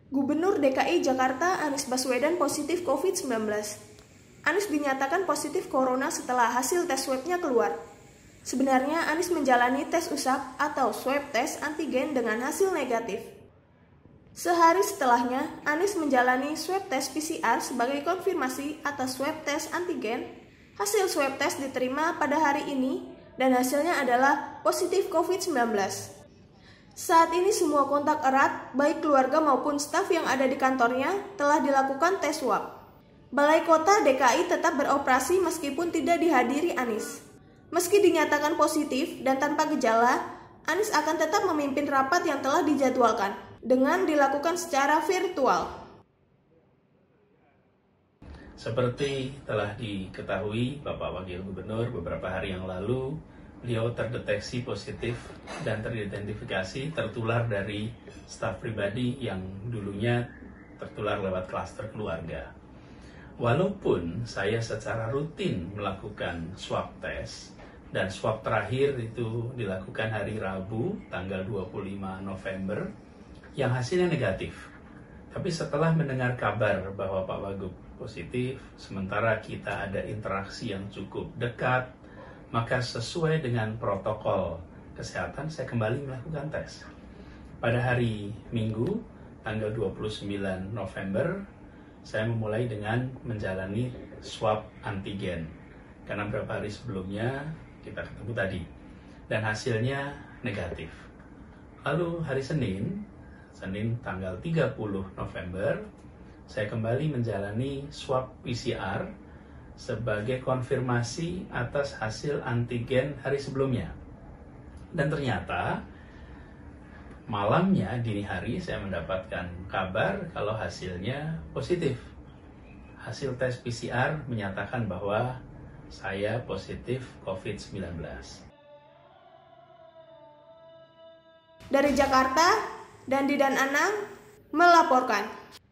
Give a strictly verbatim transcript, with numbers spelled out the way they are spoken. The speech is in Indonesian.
Gubernur D K I Jakarta Anies Baswedan positif covid sembilan belas. Anies dinyatakan positif corona setelah hasil tes swab-nya keluar. Sebenarnya Anies menjalani tes usap atau swab test antigen dengan hasil negatif. Sehari setelahnya, Anies menjalani swab test P C R sebagai konfirmasi atas swab test antigen. Hasil swab test diterima pada hari ini dan hasilnya adalah positif covid sembilan belas. Saat ini semua kontak erat, baik keluarga maupun staf yang ada di kantornya, telah dilakukan tes swab. Balai Kota D K I tetap beroperasi meskipun tidak dihadiri Anies. Meski dinyatakan positif dan tanpa gejala, Anies akan tetap memimpin rapat yang telah dijadwalkan dengan dilakukan secara virtual. Seperti telah diketahui Bapak Wakil Gubernur beberapa hari yang lalu, beliau terdeteksi positif dan teridentifikasi tertular dari staf pribadi yang dulunya tertular lewat klaster keluarga. Walaupun saya secara rutin melakukan swab test, dan swab terakhir itu dilakukan hari Rabu tanggal dua puluh lima November, yang hasilnya negatif. Tapi setelah mendengar kabar bahwa Pak Wagub positif, sementara kita ada interaksi yang cukup dekat, maka sesuai dengan protokol kesehatan saya kembali melakukan tes. Pada hari Minggu tanggal dua puluh sembilan November, saya memulai dengan menjalani swab antigen. Karena beberapa hari sebelumnya kita ketemu tadi dan hasilnya negatif. Lalu hari Senin, Senin tanggal tiga puluh November, saya kembali menjalani swab P C R sebagai konfirmasi atas hasil antigen hari sebelumnya. Dan ternyata malamnya, dini hari, saya mendapatkan kabar kalau hasilnya positif. Hasil tes P C R menyatakan bahwa saya positif covid sembilan belas. Dari Jakarta, Dandi dan Anang melaporkan.